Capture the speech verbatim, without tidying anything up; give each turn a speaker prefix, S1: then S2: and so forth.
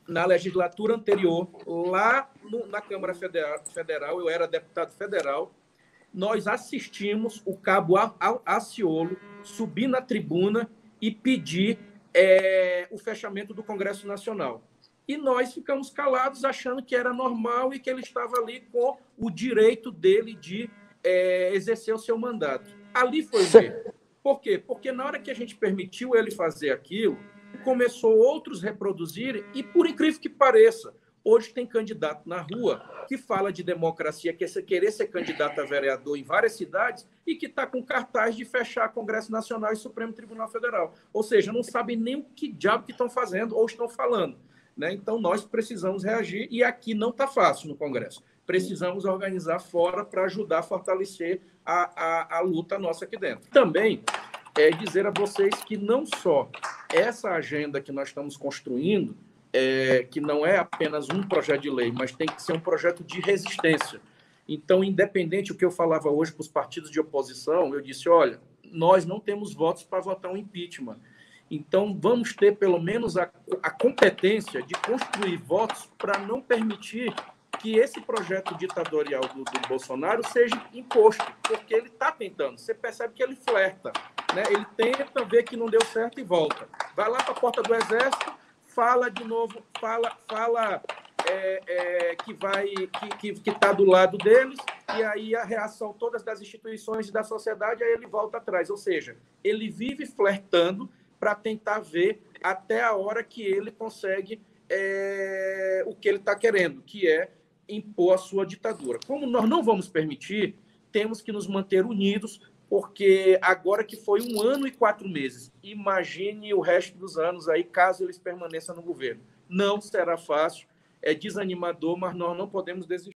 S1: na legislatura anterior, lá no, na Câmara Federal, Federal, eu era deputado federal, nós assistimos o cabo Aciolo subir na tribuna e pedir é, o fechamento do Congresso Nacional. E nós ficamos calados, achando que era normal e que ele estava ali com o direito dele de é, exercer o seu mandato. Ali foi ver. Por quê? Porque na hora que a gente permitiu ele fazer aquilo, começou outros reproduzirem e, por incrível que pareça, hoje tem candidato na rua que fala de democracia, que é querer ser candidato a vereador em várias cidades e que está com cartaz de fechar Congresso Nacional e Supremo Tribunal Federal. Ou seja, não sabem nem o que diabo que estão fazendo ou estão falando. Né? Então, nós precisamos reagir e aqui não está fácil no Congresso. Precisamos organizar fora para ajudar a fortalecer a, a, a luta nossa aqui dentro. Também é dizer a vocês que não só essa agenda que nós estamos construindo, é, que não é apenas um projeto de lei, mas tem que ser um projeto de resistência. Então, independente do que eu falava hoje para os partidos de oposição, eu disse, olha, nós não temos votos para votar um impeachment. Então, vamos ter, pelo menos, a, a competência de construir votos para não permitir que esse projeto ditatorial do, do Bolsonaro seja imposto, porque ele está tentando. Você percebe que ele flerta, né? Ele tenta ver que não deu certo e volta. Vai lá para a porta do Exército, fala de novo, fala, fala é, é, que vai, que que está do lado deles, e aí a reação todas das instituições e da sociedade, aí ele volta atrás. Ou seja, ele vive flertando para tentar ver até a hora que ele consegue é, o que ele está querendo, que é impor a sua ditadura. Como nós não vamos permitir, temos que nos manter unidos, porque agora que foi um ano e quatro meses, imagine o resto dos anos aí, caso eles permaneçam no governo. Não será fácil, é desanimador, mas nós não podemos desistir.